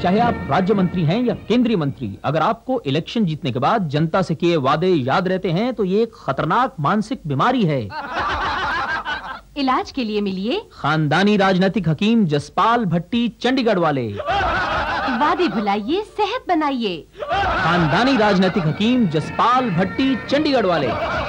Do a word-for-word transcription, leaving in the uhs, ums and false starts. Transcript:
चाहे आप राज्य मंत्री हैं या केंद्रीय मंत्री, अगर आपको इलेक्शन जीतने के बाद जनता से किए वादे याद रहते हैं तो ये एक खतरनाक मानसिक बीमारी है। इलाज के लिए मिलिए खानदानी राजनीतिक हकीम जसपाल भट्टी, चंडीगढ़ वाले। वादे भुलाइए, सेहत बनाइए। खानदानी राजनीतिक हकीम जसपाल भट्टी, चंडीगढ़ वाले।